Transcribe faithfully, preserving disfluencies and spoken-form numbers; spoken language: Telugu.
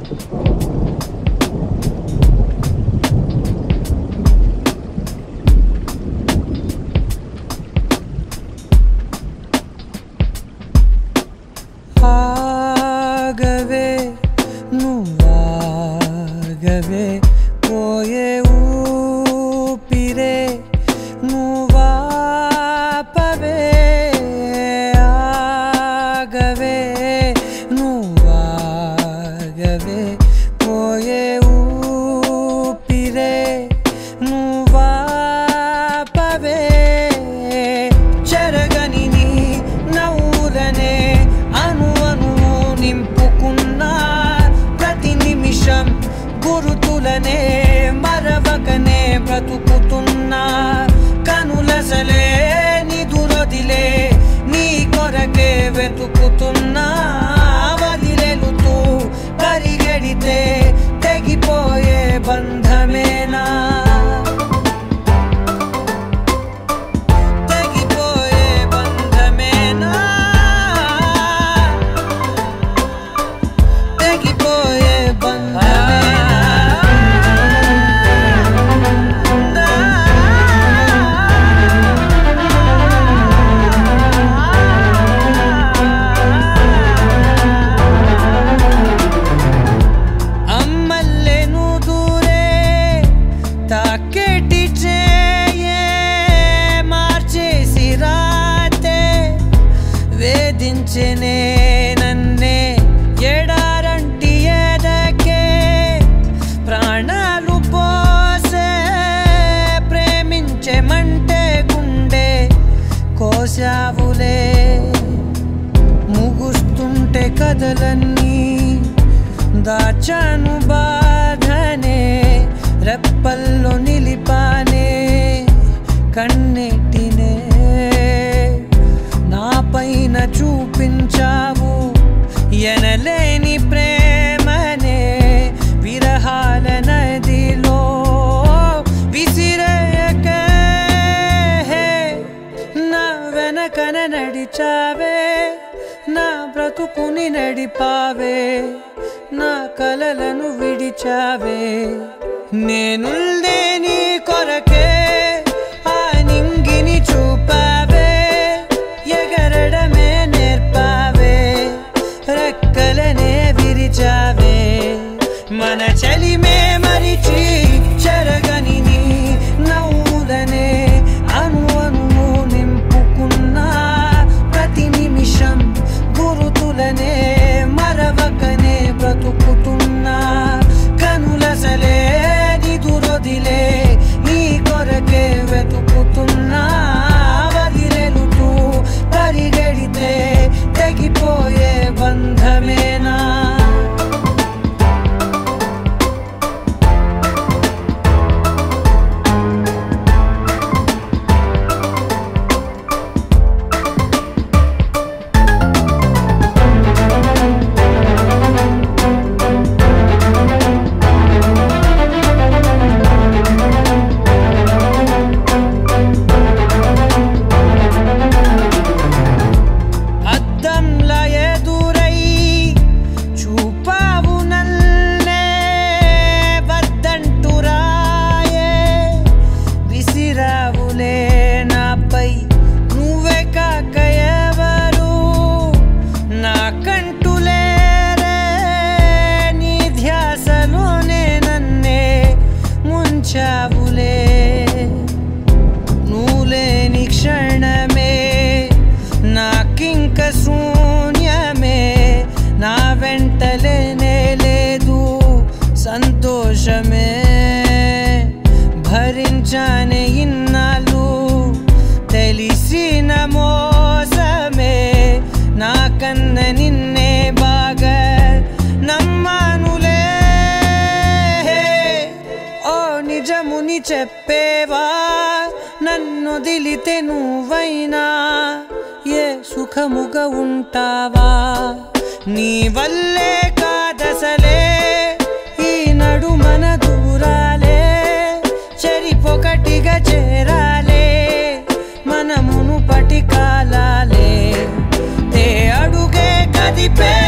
ఆగవే నువ్వాగవే పోయే ఊపిరే నువ్వాపవే ఆగవే నువ్వాగవే పోయే ఊపిరే నువ్వాపవే చెరగని నీ నవ్వులనే గురుతులనే మరవకనే బ్రతుకుతున్నా కనులసలే నిదురొదిలే నీ కొరకే వెతుకుతున్నా వదిలేలుతూ పరిగెడితే తెగిపోయే బంధమేనా వేధించెనే నన్నే ఎడారంటి ఎదకే ప్రాణాలు పోసే ప్రేమించెమంటే గుండె కోసావులే ముగుస్తుంటే కథలన్నీ దాచాను బాధనే రెప్పల్లో నిలిపానే కన్నెట్టినే నా పైన చూపించావు ఎనలేని ప్రేమనే విరహాల నదిలో విసిరేయకే నా వెనకన నడిచావే నా బ్రతుకుని నడిపావే నా కలలను విడిచావే నేనుల్దే నీ కొరకే ఆ నింగిని చూపావే ఎగరడమే నేర్పావే రెక్కలనే విరిచావే మన చలిమే మరిచి చెరగని నీ నవ్వులనే అను అను నింపుకున్నా ప్రతి నిమిషం గురుతులనే మరవకనే బ్రతుకుతున్నా కనులసలే నిదురొదిలే నీ కొరకే వెతుకుతున్నా వదిలేలుతూ పరిగెడితే తెగిపోయే బంధమేనా నువ్వులేని క్షణమే నాకింక శూన్యమే నా వెంటలేనే లేదు సంతోషమే భరించానే ఇన్నాళ్ళు తెలిసిన మోసమే నాకన్న నిన్నే బాగా నమ్మానులే ఓ నిజముని చెప్పేవా నన్నొదిలితే నువ్వైనా ఏ సుఖముగా ఉంటావా నీ వల్లే కాదసలే ఈ నడుమన దూరాలే చెరిపొకటిగా చేరాలే మనమును పటి కాలాలే తే అడుగే కదిపే